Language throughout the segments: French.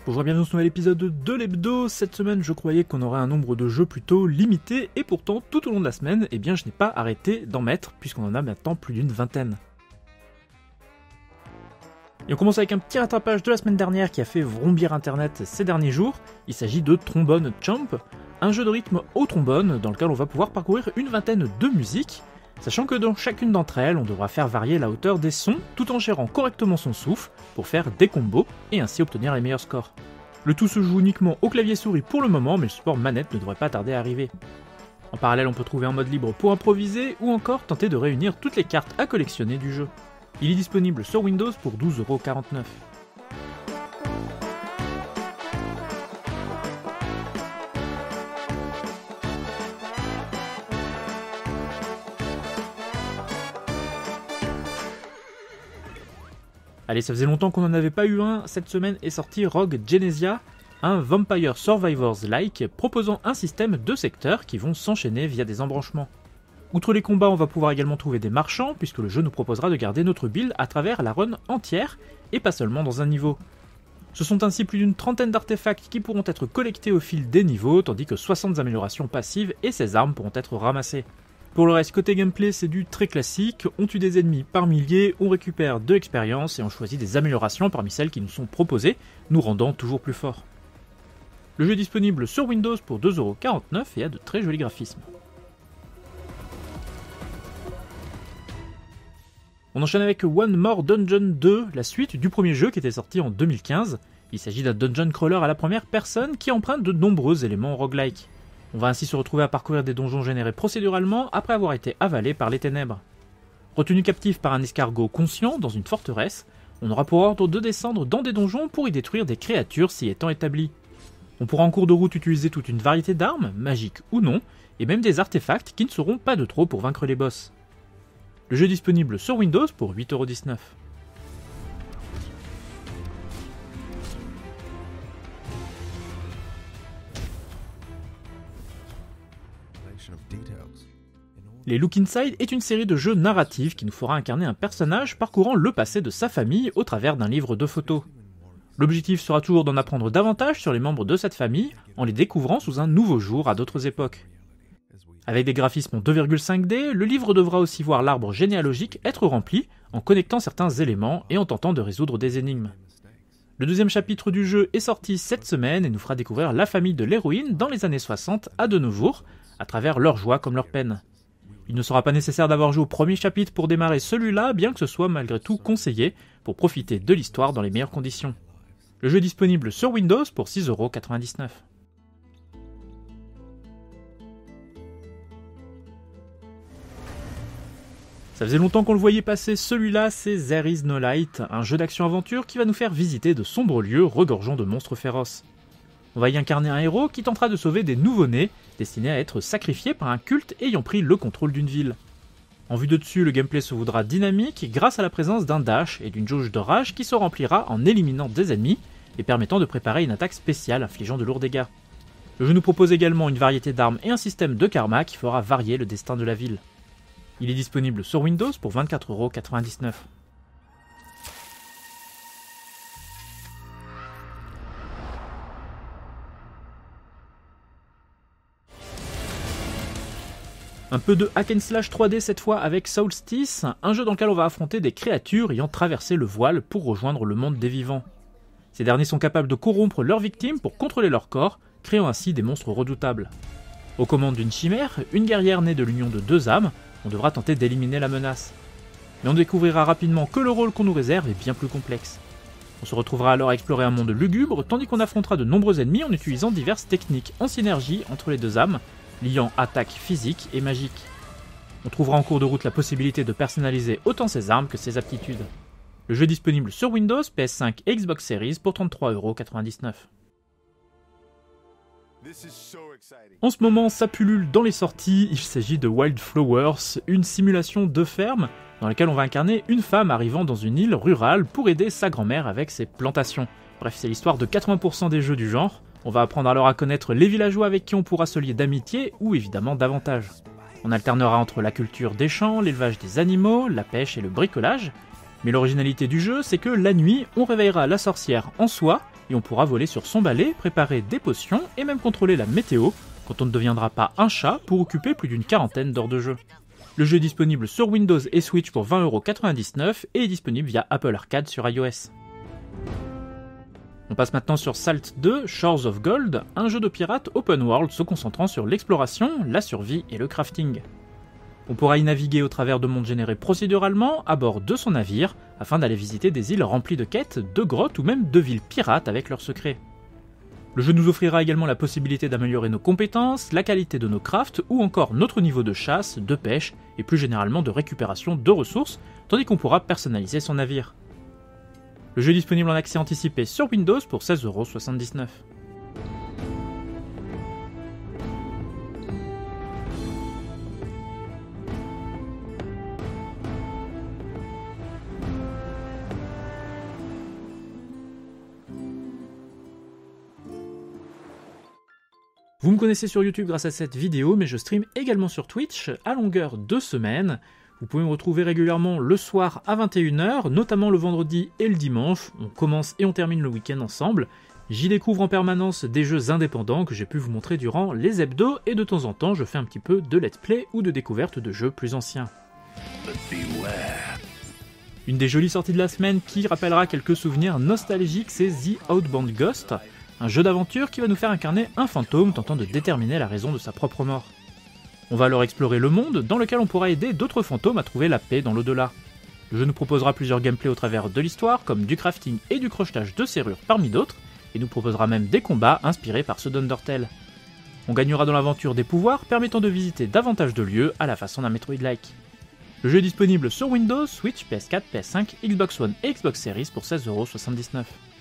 Bonjour et bienvenue dans ce nouvel épisode de l'hebdo. Cette semaine, je croyais qu'on aurait un nombre de jeux plutôt limité, et pourtant, tout au long de la semaine, je n'ai pas arrêté d'en mettre, puisqu'on en a maintenant plus d'une vingtaine. Et on commence avec un petit rattrapage de la semaine dernière qui a fait vrombir internet ces derniers jours. Il s'agit de Trombone Champ, un jeu de rythme au trombone dans lequel on va pouvoir parcourir une vingtaine de musiques, sachant que dans chacune d'entre elles, on devra faire varier la hauteur des sons tout en gérant correctement son souffle pour faire des combos et ainsi obtenir les meilleurs scores. Le tout se joue uniquement au clavier souris pour le moment, mais le support manette ne devrait pas tarder à arriver. En parallèle, on peut trouver un mode libre pour improviser ou encore tenter de réunir toutes les cartes à collectionner du jeu. Il est disponible sur Windows pour 12,49 €. Allez, ça faisait longtemps qu'on n'en avait pas eu un. Cette semaine est sorti Rogue Genesia, un Vampire Survivors-like proposant un système de secteurs qui vont s'enchaîner via des embranchements. Outre les combats, on va pouvoir également trouver des marchands, puisque le jeu nous proposera de garder notre build à travers la run entière, et pas seulement dans un niveau. Ce sont ainsi plus d'une trentaine d'artefacts qui pourront être collectés au fil des niveaux, tandis que 60 améliorations passives et 16 armes pourront être ramassées. Pour le reste, côté gameplay, c'est du très classique, on tue des ennemis par milliers, on récupère de l'expérience et on choisit des améliorations parmi celles qui nous sont proposées, nous rendant toujours plus forts. Le jeu est disponible sur Windows pour 2,49 € et a de très jolis graphismes. On enchaîne avec One More Dungeon 2, la suite du premier jeu qui était sorti en 2015. Il s'agit d'un dungeon crawler à la première personne qui emprunte de nombreux éléments roguelike. On va ainsi se retrouver à parcourir des donjons générés procéduralement après avoir été avalé par les ténèbres. Retenu captif par un escargot conscient dans une forteresse, on aura pour ordre de descendre dans des donjons pour y détruire des créatures s'y étant établies. On pourra en cours de route utiliser toute une variété d'armes, magiques ou non, et même des artefacts qui ne seront pas de trop pour vaincre les boss. Le jeu est disponible sur Windows pour 8,19 €. Les Look Inside est une série de jeux narratifs qui nous fera incarner un personnage parcourant le passé de sa famille au travers d'un livre de photos. L'objectif sera toujours d'en apprendre davantage sur les membres de cette famille en les découvrant sous un nouveau jour à d'autres époques. Avec des graphismes en 2,5D, le livre devra aussi voir l'arbre généalogique être rempli en connectant certains éléments et en tentant de résoudre des énigmes. Le deuxième chapitre du jeu est sorti cette semaine et nous fera découvrir la famille de l'héroïne dans les années 60 à de nos jours, à travers leurs joies comme leurs peines. Il ne sera pas nécessaire d'avoir joué au premier chapitre pour démarrer celui-là, bien que ce soit malgré tout conseillé pour profiter de l'histoire dans les meilleures conditions. Le jeu est disponible sur Windows pour 6,99 €. Ça faisait longtemps qu'on le voyait passer, celui-là c'est There Is No Light, un jeu d'action-aventure qui va nous faire visiter de sombres lieux regorgeant de monstres féroces. On va y incarner un héros qui tentera de sauver des nouveau-nés, destinés à être sacrifiés par un culte ayant pris le contrôle d'une ville. En vue de dessus, le gameplay se voudra dynamique grâce à la présence d'un dash et d'une jauge de rage qui se remplira en éliminant des ennemis et permettant de préparer une attaque spéciale infligeant de lourds dégâts. Le jeu nous propose également une variété d'armes et un système de karma qui fera varier le destin de la ville. Il est disponible sur Windows pour 24,99 €. Un peu de hack and slash 3D cette fois avec Soulstice, un jeu dans lequel on va affronter des créatures ayant traversé le voile pour rejoindre le monde des vivants. Ces derniers sont capables de corrompre leurs victimes pour contrôler leur corps, créant ainsi des monstres redoutables. Aux commandes d'une chimère, une guerrière née de l'union de deux âmes, on devra tenter d'éliminer la menace. Mais on découvrira rapidement que le rôle qu'on nous réserve est bien plus complexe. On se retrouvera alors à explorer un monde lugubre, tandis qu'on affrontera de nombreux ennemis en utilisant diverses techniques en synergie entre les deux âmes, liant attaque physique et magique. On trouvera en cours de route la possibilité de personnaliser autant ses armes que ses aptitudes. Le jeu est disponible sur Windows, PS5 et Xbox Series pour 33,99 €. En ce moment, ça pullule dans les sorties, il s'agit de Wildflowers, une simulation de ferme dans laquelle on va incarner une femme arrivant dans une île rurale pour aider sa grand-mère avec ses plantations. Bref, c'est l'histoire de 80% des jeux du genre. On va apprendre alors à connaître les villageois avec qui on pourra se lier d'amitié ou évidemment davantage. On alternera entre la culture des champs, l'élevage des animaux, la pêche et le bricolage. Mais l'originalité du jeu, c'est que la nuit, on réveillera la sorcière en soi et et on pourra voler sur son balai, préparer des potions et même contrôler la météo quand on ne deviendra pas un chat pour occuper plus d'une 40aine d'heures de jeu. Le jeu est disponible sur Windows et Switch pour 20,99€ et est disponible via Apple Arcade sur iOS. On passe maintenant sur Salt 2 Shores of Gold, un jeu de pirates open world se concentrant sur l'exploration, la survie et le crafting. On pourra y naviguer au travers de mondes générés procéduralement à bord de son navire, afin d'aller visiter des îles remplies de quêtes, de grottes ou même de villes pirates avec leurs secrets. Le jeu nous offrira également la possibilité d'améliorer nos compétences, la qualité de nos crafts ou encore notre niveau de chasse, de pêche et plus généralement de récupération de ressources, tandis qu'on pourra personnaliser son navire. Le jeu est disponible en accès anticipé sur Windows pour 16,79€. Vous me connaissez sur YouTube grâce à cette vidéo, mais je stream également sur Twitch à longueur de semaine. Vous pouvez me retrouver régulièrement le soir à 21h, notamment le vendredi et le dimanche. On commence et on termine le week-end ensemble. J'y découvre en permanence des jeux indépendants que j'ai pu vous montrer durant les hebdos, et de temps en temps je fais un petit peu de let's play ou de découverte de jeux plus anciens. Une des jolies sorties de la semaine qui rappellera quelques souvenirs nostalgiques, c'est The Outbound Ghost, un jeu d'aventure qui va nous faire incarner un fantôme tentant de déterminer la raison de sa propre mort. On va alors explorer le monde dans lequel on pourra aider d'autres fantômes à trouver la paix dans l'au-delà. Le jeu nous proposera plusieurs gameplays au travers de l'histoire, comme du crafting et du crochetage de serrures parmi d'autres, et nous proposera même des combats inspirés par ceux d'Undertale. On gagnera dans l'aventure des pouvoirs permettant de visiter davantage de lieux à la façon d'un Metroid-like. Le jeu est disponible sur Windows, Switch, PS4, PS5, Xbox One et Xbox Series pour 16,79€.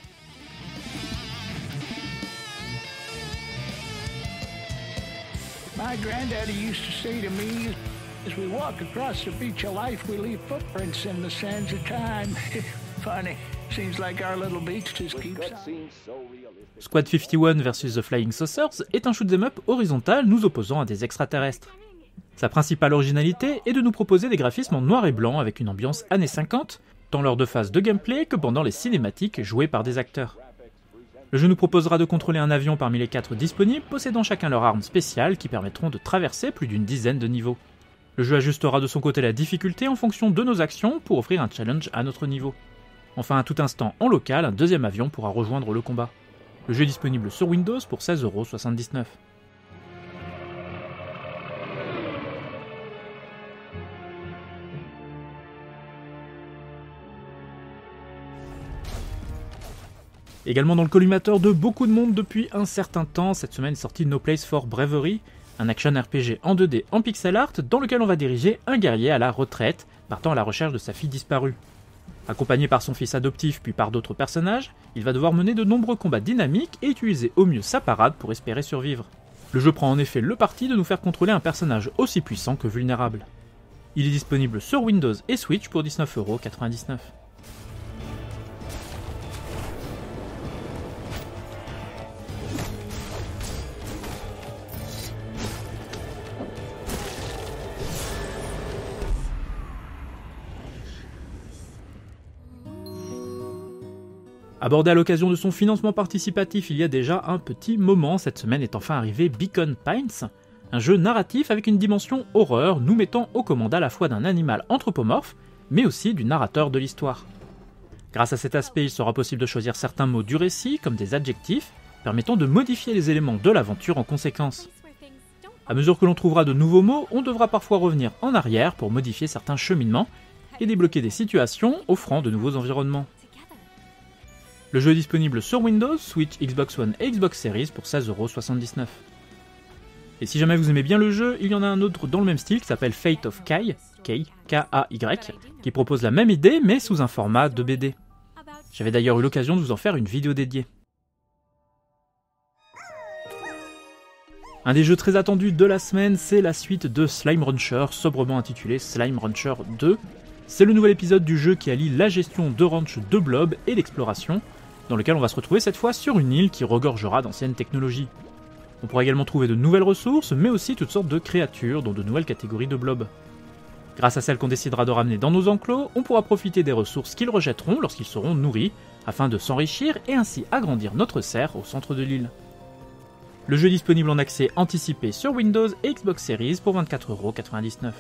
My granddaddy used to say to me, as we walk across the beach of life, we leave footprints in the sands of time. Funny, seems like our little beach just keeps on. Squad 51 vs The Flying Saucers est un shoot'em up horizontal nous opposant à des extraterrestres. Sa principale originalité est de nous proposer des graphismes en noir et blanc avec une ambiance années 50, tant lors de phases de gameplay que pendant les cinématiques jouées par des acteurs. Le jeu nous proposera de contrôler un avion parmi les 4 disponibles, possédant chacun leur arme spéciale qui permettront de traverser plus d'une dizaine de niveaux. Le jeu ajustera de son côté la difficulté en fonction de nos actions pour offrir un challenge à notre niveau. Enfin, à tout instant en local, un deuxième avion pourra rejoindre le combat. Le jeu est disponible sur Windows pour 16,79€. Également dans le collimateur de beaucoup de monde depuis un certain temps, cette semaine est sorti No Place for Bravery, un action RPG en 2D en pixel art dans lequel on va diriger un guerrier à la retraite, partant à la recherche de sa fille disparue. Accompagné par son fils adoptif puis par d'autres personnages, il va devoir mener de nombreux combats dynamiques et utiliser au mieux sa parade pour espérer survivre. Le jeu prend en effet le parti de nous faire contrôler un personnage aussi puissant que vulnérable. Il est disponible sur Windows et Switch pour 19,99€. Abordé à l'occasion de son financement participatif il y a déjà un petit moment, cette semaine est enfin arrivé Beacon Pines, un jeu narratif avec une dimension horreur nous mettant aux commandes à la fois d'un animal anthropomorphe, mais aussi du narrateur de l'histoire. Grâce à cet aspect, il sera possible de choisir certains mots du récit, comme des adjectifs, permettant de modifier les éléments de l'aventure en conséquence. À mesure que l'on trouvera de nouveaux mots, on devra parfois revenir en arrière pour modifier certains cheminements et débloquer des situations offrant de nouveaux environnements. Le jeu est disponible sur Windows, Switch, Xbox One et Xbox Series pour 16,79€. Et si jamais vous aimez bien le jeu, il y en a un autre dans le même style qui s'appelle Fate of Kai, K-A-Y, qui propose la même idée mais sous un format de BD. J'avais d'ailleurs eu l'occasion de vous en faire une vidéo dédiée. Un des jeux très attendus de la semaine, c'est la suite de Slime Rancher, sobrement intitulé Slime Rancher 2. C'est le nouvel épisode du jeu qui allie la gestion de ranch de blob et l'exploration, dans lequel on va se retrouver cette fois sur une île qui regorgera d'anciennes technologies. On pourra également trouver de nouvelles ressources, mais aussi toutes sortes de créatures, dont de nouvelles catégories de blobs. Grâce à celles qu'on décidera de ramener dans nos enclos, on pourra profiter des ressources qu'ils rejetteront lorsqu'ils seront nourris, afin de s'enrichir et ainsi agrandir notre serre au centre de l'île. Le jeu est disponible en accès anticipé sur Windows et Xbox Series pour 24,99 €.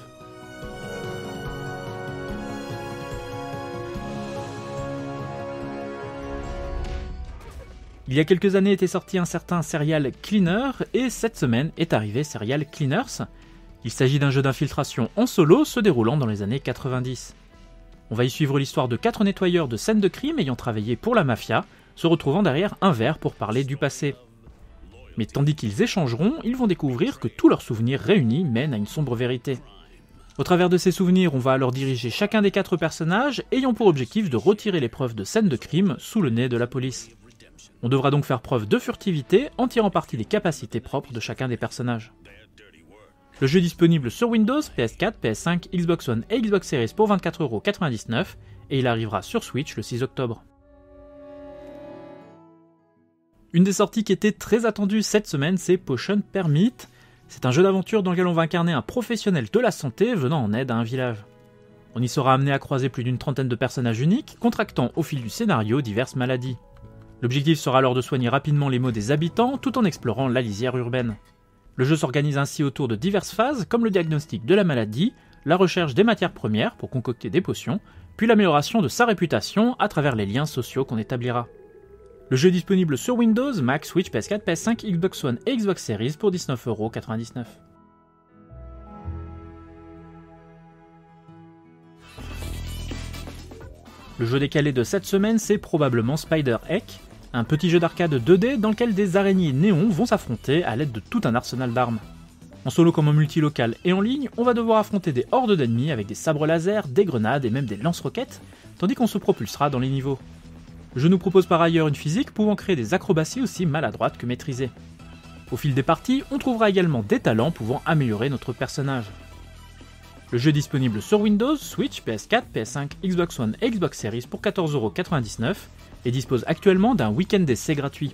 Il y a quelques années était sorti un certain Serial Cleaner et cette semaine est arrivé Serial Cleaners. Il s'agit d'un jeu d'infiltration en solo se déroulant dans les années 90. On va y suivre l'histoire de 4 nettoyeurs de scènes de crime ayant travaillé pour la mafia, se retrouvant derrière un verre pour parler du passé. Mais tandis qu'ils échangeront, ils vont découvrir que tous leurs souvenirs réunis mènent à une sombre vérité. Au travers de ces souvenirs, on va alors diriger chacun des 4 personnages ayant pour objectif de retirer les preuves de scènes de crime sous le nez de la police. On devra donc faire preuve de furtivité en tirant parti des capacités propres de chacun des personnages. Le jeu est disponible sur Windows, PS4, PS5, Xbox One et Xbox Series pour 24,99 € et il arrivera sur Switch le 6 octobre. Une des sorties qui était très attendue cette semaine, c'est Potion Permit. C'est un jeu d'aventure dans lequel on va incarner un professionnel de la santé venant en aide à un village. On y sera amené à croiser plus d'une trentaine de personnages uniques, contractant au fil du scénario diverses maladies. L'objectif sera alors de soigner rapidement les maux des habitants tout en explorant la lisière urbaine. Le jeu s'organise ainsi autour de diverses phases comme le diagnostic de la maladie, la recherche des matières premières pour concocter des potions, puis l'amélioration de sa réputation à travers les liens sociaux qu'on établira. Le jeu est disponible sur Windows, Mac, Switch, PS4, PS5, Xbox One et Xbox Series pour 19,99 €. Le jeu décalé de cette semaine, c'est probablement Spider Heck, un petit jeu d'arcade 2D dans lequel des araignées néons vont s'affronter à l'aide de tout un arsenal d'armes. En solo comme en multilocal et en ligne, on va devoir affronter des hordes d'ennemis avec des sabres laser, des grenades et même des lance-roquettes, tandis qu'on se propulsera dans les niveaux. Le jeu nous propose par ailleurs une physique pouvant créer des acrobaties aussi maladroites que maîtrisées. Au fil des parties, on trouvera également des talents pouvant améliorer notre personnage. Le jeu est disponible sur Windows, Switch, PS4, PS5, Xbox One et Xbox Series pour 14,99 € et dispose actuellement d'un week-end d'essai gratuit.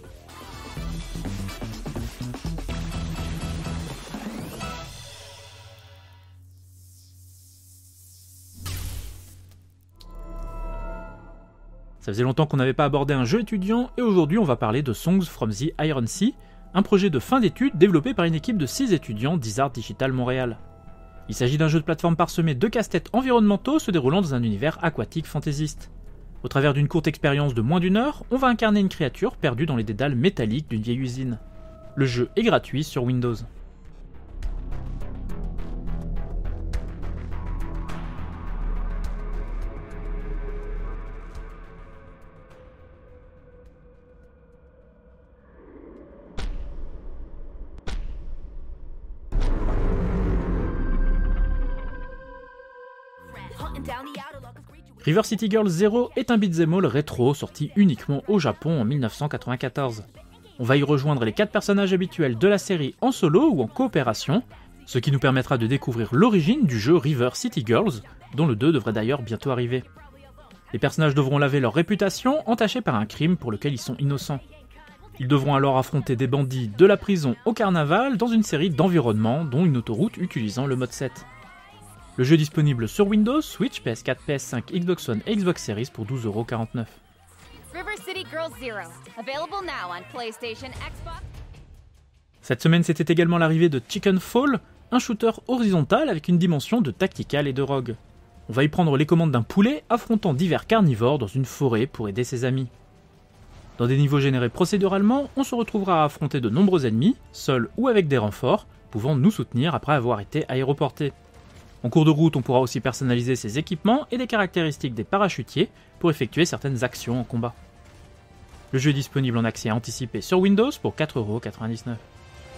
Ça faisait longtemps qu'on n'avait pas abordé un jeu étudiant et aujourd'hui on va parler de Songs from the Iron Sea, un projet de fin d'études développé par une équipe de 6 étudiants d'Isart Digital Montréal. Il s'agit d'un jeu de plateforme parsemé de casse-têtes environnementaux se déroulant dans un univers aquatique fantaisiste. Au travers d'une courte expérience de moins d'1 heure, on va incarner une créature perdue dans les dédales métalliques d'une vieille usine. Le jeu est gratuit sur Windows. River City Girls 0 est un beat'em all rétro sorti uniquement au Japon en 1994. On va y rejoindre les 4 personnages habituels de la série en solo ou en coopération, ce qui nous permettra de découvrir l'origine du jeu River City Girls, dont le 2 devrait d'ailleurs bientôt arriver. Les personnages devront laver leur réputation entachée par un crime pour lequel ils sont innocents. Ils devront alors affronter des bandits de la prison au carnaval dans une série d'environnements dont une autoroute utilisant le mode 7. Le jeu est disponible sur Windows, Switch, PS4, PS5, Xbox One et Xbox Series pour 12,49 €. River City Girls 0, available now on PlayStation, Xbox. Cette semaine, c'était également l'arrivée de Chicken Fall, un shooter horizontal avec une dimension de tactical et de rogue. On va y prendre les commandes d'un poulet affrontant divers carnivores dans une forêt pour aider ses amis. Dans des niveaux générés procéduralement, on se retrouvera à affronter de nombreux ennemis, seuls ou avec des renforts, pouvant nous soutenir après avoir été aéroportés. En cours de route, on pourra aussi personnaliser ses équipements et des caractéristiques des parachutiers pour effectuer certaines actions en combat. Le jeu est disponible en accès anticipé sur Windows pour 4,99 €.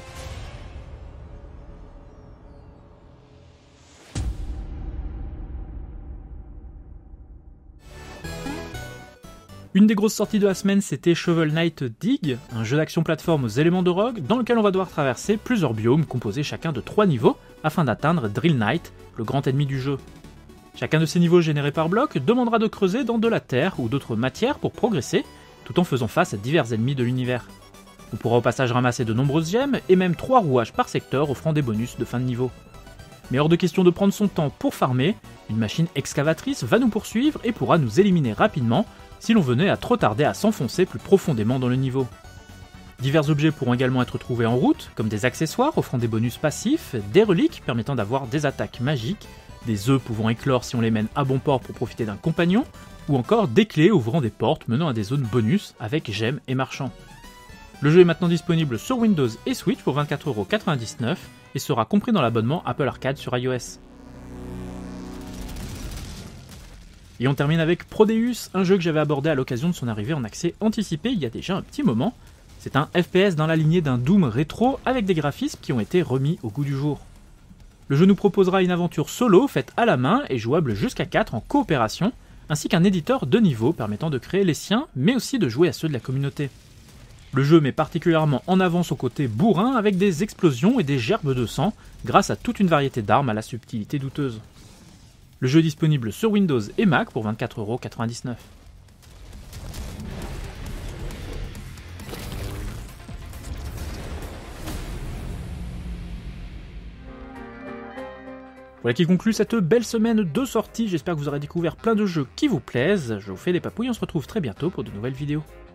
Une des grosses sorties de la semaine, c'était Shovel Knight Dig, un jeu d'action plateforme aux éléments de rogue, dans lequel on va devoir traverser plusieurs biomes composés chacun de 3 niveaux, afin d'atteindre Drill Knight, le grand ennemi du jeu. Chacun de ces niveaux générés par bloc demandera de creuser dans de la terre ou d'autres matières pour progresser, tout en faisant face à divers ennemis de l'univers. On pourra au passage ramasser de nombreuses gemmes, et même 3 rouages par secteur offrant des bonus de fin de niveau. Mais hors de question de prendre son temps pour farmer, une machine excavatrice va nous poursuivre et pourra nous éliminer rapidement, si l'on venait à trop tarder à s'enfoncer plus profondément dans le niveau. Divers objets pourront également être trouvés en route, comme des accessoires offrant des bonus passifs, des reliques permettant d'avoir des attaques magiques, des œufs pouvant éclore si on les mène à bon port pour profiter d'un compagnon, ou encore des clés ouvrant des portes menant à des zones bonus avec gemmes et marchands. Le jeu est maintenant disponible sur Windows et Switch pour 24,99€ et sera compris dans l'abonnement Apple Arcade sur iOS. Et on termine avec Prodeus, un jeu que j'avais abordé à l'occasion de son arrivée en accès anticipé il y a déjà un petit moment. C'est un FPS dans la lignée d'un Doom rétro avec des graphismes qui ont été remis au goût du jour. Le jeu nous proposera une aventure solo faite à la main et jouable jusqu'à 4 en coopération, ainsi qu'un éditeur de niveau permettant de créer les siens, mais aussi de jouer à ceux de la communauté. Le jeu met particulièrement en avant son côté bourrin avec des explosions et des gerbes de sang, grâce à toute une variété d'armes à la subtilité douteuse. Le jeu est disponible sur Windows et Mac pour 24,99€. Voilà qui conclut cette belle semaine de sorties, j'espère que vous aurez découvert plein de jeux qui vous plaisent, je vous fais des papouilles, on se retrouve très bientôt pour de nouvelles vidéos.